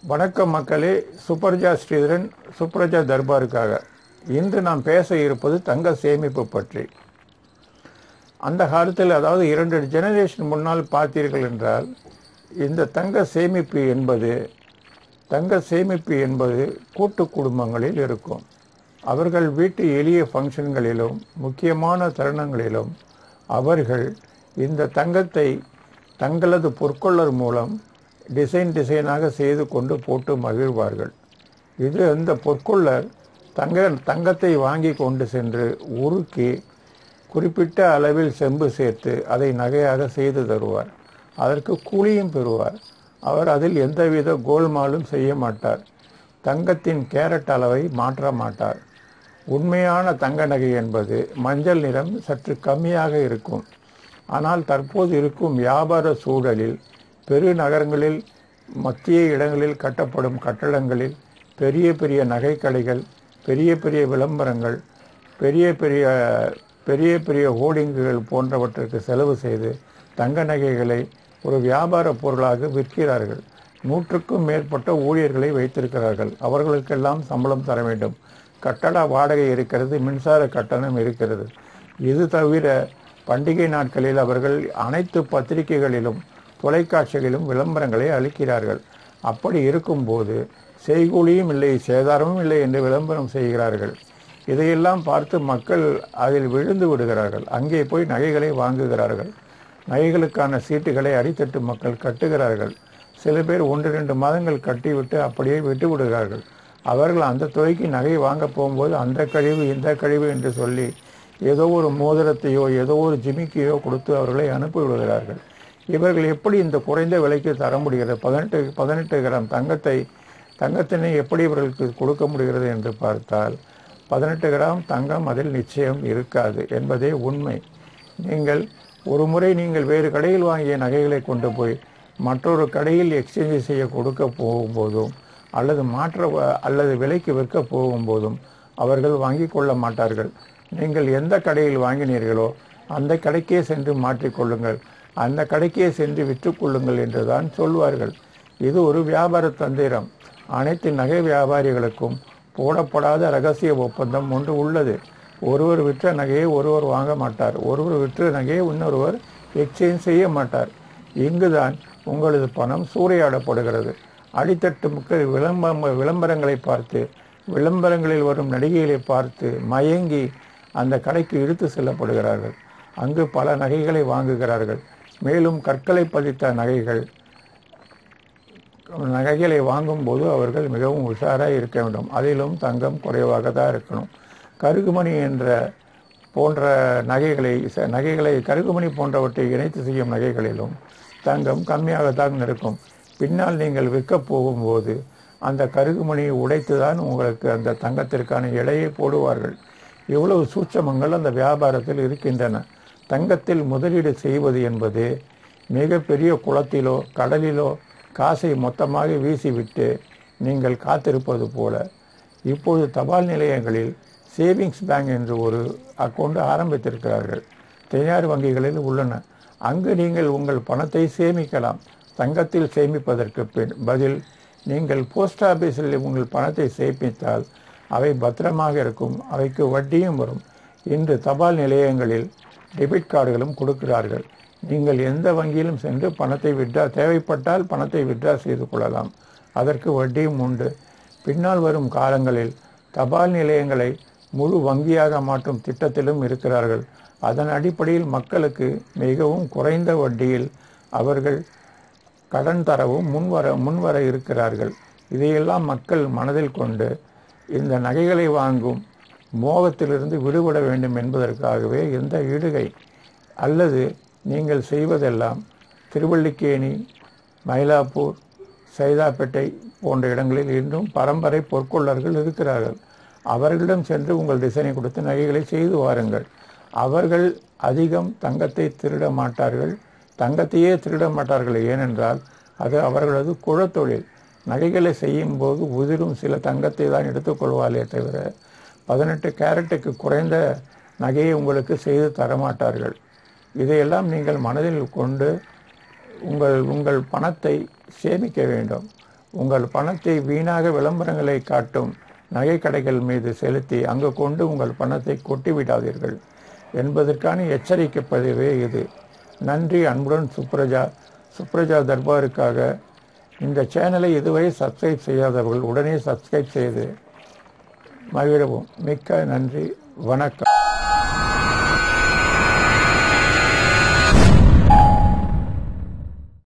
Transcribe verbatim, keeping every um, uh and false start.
வணக்கம் மக்களே. சுப்ரஜா ஸ்ரீதரன், சுப்ரஜா தர்பாருக்காக. இன்று நாம் பேச இருப்பது தங்க சேமிப்பு பற்றி. அந்த காலத்தில், அதாவது இரண்டு ஜெனரேஷன் முன்னால் பார்த்தீர்கள் என்றால், இந்த தங்க சேமிப்பு என்பது தங்க சேமிப்பு என்பது கூட்டு குடும்பங்களில் இருக்கும். அவர்கள் வீட்டு எளிய ஃபங்க்ஷன்களிலும் முக்கியமான தருணங்களிலும் அவர்கள் இந்த தங்கத்தை தங்களது பொற்கொள்ளர் மூலம் டிசைன் டிசைனாக செய்து கொண்டு போட்டு மகிழ்வார்கள். இது அந்த பொற்கொள்ளர் தங்க தங்கத்தை வாங்கி கொண்டு சென்று உருக்கி குறிப்பிட்ட அளவில் செம்பு சேர்த்து அதை நகையாக செய்து தருவார். அதற்கு கூலியும் பெறுவார். அவர் அதில் எந்தவித கோல்மாலும் செய்ய மாட்டார். தங்கத்தின் கேரட் அளவை மாற்ற மாட்டார். உண்மையான தங்க நகை என்பது மஞ்சள் நிறம் சற்று கம்மியாக இருக்கும். ஆனால் தற்போது இருக்கும் வியாபார சூழலில் பெருநகரங்களில், மத்திய இடங்களில் கட்டப்படும் கட்டடங்களில் பெரிய பெரிய நகை கடைகள், பெரிய பெரிய விளம்பரங்கள், பெரிய பெரிய பெரிய பெரிய ஹோர்டிங்குகள் போன்றவற்றிற்கு செலவு செய்து தங்க நகைகளை ஒரு வியாபார பொருளாக விற்கிறார்கள். நூற்றுக்கும் மேற்பட்ட ஊழியர்களை வைத்திருக்கிறார்கள். அவர்களுக்கெல்லாம் சம்பளம் தர வேண்டும். கட்டட வாடகை இருக்கிறது, மின்சார கட்டணம் இருக்கிறது. இது தவிர பண்டிகை நாட்களில் அவர்கள் அனைத்து பத்திரிகைகளிலும் தொலைக்காட்சிகளிலும் விளம்பரங்களை அளிக்கிறார்கள். அப்படி இருக்கும்போது செய்கூலியும் இல்லை, சேதாரமும் இல்லை என்று விளம்பரம் செய்கிறார்கள். இதையெல்லாம் பார்த்து மக்கள் அதில் விழுந்து விடுகிறார்கள். அங்கே போய் நகைகளை வாங்குகிறார்கள். நகைகளுக்கான சீட்டுகளை அடித்தட்டு மக்கள் கட்டுகிறார்கள். சில பேர் ஒன்று ரெண்டு மாதங்கள் கட்டிவிட்டு அப்படியே விட்டு விடுகிறார்கள். அவர்கள் அந்த தொகைக்கு நகை வாங்க போகும்போது அந்த கழிவு இந்த கழிவு என்று சொல்லி ஏதோ ஒரு மோதிரத்தையோ ஏதோ ஒரு ஜிமிக்கியோ கொடுத்து அவர்களை அனுப்பிவிடுகிறார்கள். இவர்கள் எப்படி இந்த குறைந்த விலைக்கு தர முடிகிறது? பதினெட்டு பதினெட்டு கிராம் தங்கத்தை தங்கத்தினை எப்படி இவர்களுக்கு கொடுக்க முடிகிறது என்று பார்த்தால், பதினெட்டு கிராம் தங்கம் அதில் நிச்சயம் இருக்காது என்பதே உண்மை. நீங்கள் ஒரு முறை நீங்கள் வேறு கடையில் வாங்கிய நகைகளை கொண்டு போய் மற்றொரு கடையில் எக்ஸ்சேஞ்ச் செய்ய கொடுக்க போகும்போதும் அல்லது மாற்ற அல்லது விலைக்கு விற்க போகும்போதும் அவர்கள் வாங்கி கொள்ள மாட்டார்கள். நீங்கள் எந்த கடையில் வாங்கினீர்களோ அந்த கடைக்கே சென்று மாற்றிக்கொள்ளுங்கள், அந்த கடைக்கே சென்று விற்றுக்கொள்ளுங்கள் என்று தான் சொல்வார்கள். இது ஒரு வியாபார தந்திரம். அனைத்து நகை வியாபாரிகளுக்கும் போடப்படாத இரகசிய ஒப்பந்தம் ஒன்று உள்ளது. ஒருவர் விற்ற நகையை ஒருவர் வாங்க மாட்டார். ஒருவர் விற்ற நகையை இன்னொருவர் எக்ஸ்சேஞ்ச் செய்ய மாட்டார். இங்குதான் உங்களது பணம் சூறையாடப்படுகிறது. அடித்தட்டு மக்கள் விளம்ப விளம்பரங்களை பார்த்து விளம்பரங்களில் வரும் நடிகைகளை பார்த்து மயங்கி அந்த கடைக்கு இழுத்து செல்லப்படுகிறார்கள். அங்கு பல நகைகளை வாங்குகிறார்கள். மேலும் கற்களை பதித்த நகைகள் நகைகளை வாங்கும்போது அவர்கள் மிகவும் உஷாராக இருக்க வேண்டும். அதிலும் தங்கம் குறைவாக தான் இருக்கணும். கருகுமணி என்ற போன்ற நகைகளை நகைகளை கருகுமணி போன்றவற்றை இணைத்து செய்யும் நகைகளிலும் தங்கம் கம்மியாகத்தான் இருக்கும். பின்னால் நீங்கள் விற்க போகும்போது அந்த கருகுமணியை உடைத்து தான் உங்களுக்கு அந்த தங்கத்திற்கான எடையை போடுவார்கள். இவ்வளவு சூட்சமங்கள் அந்த வியாபாரத்தில் இருக்கின்றன. தங்கத்தில் முதலீடு செய்வது என்பது மிகப்பெரிய குளத்திலோ கடலிலோ காசை மொத்தமாக வீசிவிட்டு நீங்கள் காத்திருப்பது போல. இப்போது தபால் நிலையங்களில் சேவிங்ஸ் பேங்க் என்று ஒரு அக்கௌண்ட் ஆரம்பித்திருக்கிறார்கள். தனியார் வங்கிகளில் உள்ளன. அங்கு நீங்கள் உங்கள் பணத்தை சேமிக்கலாம். தங்கத்தில் சேமிப்பதற்கு பின் பதில் நீங்கள் போஸ்ட் ஆஃபீஸில் உங்கள் பணத்தை சேமித்தால் அவை பத்திரமாக இருக்கும். அவைக்கு வட்டியும் வரும். இன்று தபால் நிலையங்களில் டெபிட் கார்டுகளும் கொடுக்கிறார்கள். நீங்கள் எந்த வங்கியிலும் சென்று பணத்தை விட்ரா தேவைப்பட்டால் பணத்தை விட்ரா செய்து கொள்ளலாம். அதற்கு வட்டியும் உண்டு. பின்னால் வரும் காலங்களில் தபால் நிலையங்களை முழு வங்கியாக மாற்றும் திட்டத்திலும் இருக்கிறார்கள். அதன் அடிப்படையில் மக்களுக்கு மிகவும் குறைந்த வட்டியில் அவர்கள் கடன் தரவும் முன்வர முன்வர இருக்கிறார்கள். இதையெல்லாம் மக்கள் மனதில் கொண்டு இந்த நகைகளை வாங்கும் மோகத்திலிருந்து விடுபட வேண்டும் என்பதற்காகவே இந்த இடுகை. அல்லது நீங்கள் செய்வதெல்லாம் திருவல்லிக்கேணி, மயிலாப்பூர், சைதாப்பேட்டை போன்ற இடங்களில் இன்னும் பரம்பரை பொற்கொள்ளர்கள் இருக்கிறார்கள். அவர்களிடம் சென்று உங்கள் டிசைனை கொடுத்து நகைகளை செய்து வாருங்கள். அவர்கள் அதிகம் தங்கத்தை திருட மாட்டார்கள், தங்கத்தையே திருட மாட்டார்கள். ஏனென்றால் அது அவர்களது குழத்தொழில். நகைகளை செய்யும் போது உதிரும் சில தங்கத்தை தான் எடுத்துக்கொள்வார்களே தவிர பதினெட்டு கேரட்டுக்கு குறைந்த நகையை உங்களுக்கு செய்து தரமாட்டார்கள். இதையெல்லாம் நீங்கள் மனதில் கொண்டு உங்கள் உங்கள் பணத்தை சேமிக்க வேண்டும். உங்கள் பணத்தை வீணாக விளம்பரங்களை காட்டும் நகை கடைகள் மீது செலுத்தி அங்கு கொண்டு உங்கள் பணத்தை கொட்டி விடாதீர்கள் என்பதற்கான எச்சரிக்கை பதிவே இது. நன்றி. அன்புடன் சுப்ரஜா. சுப்ரஜா தர்பாருக்காக. இந்த சேனலை இதுவரை சப்ஸ்கிரைப் செய்யாதவர்கள் உடனே சப்ஸ்கிரைப் செய்து மகிழவும். மிக்க நன்றி. வணக்கம்.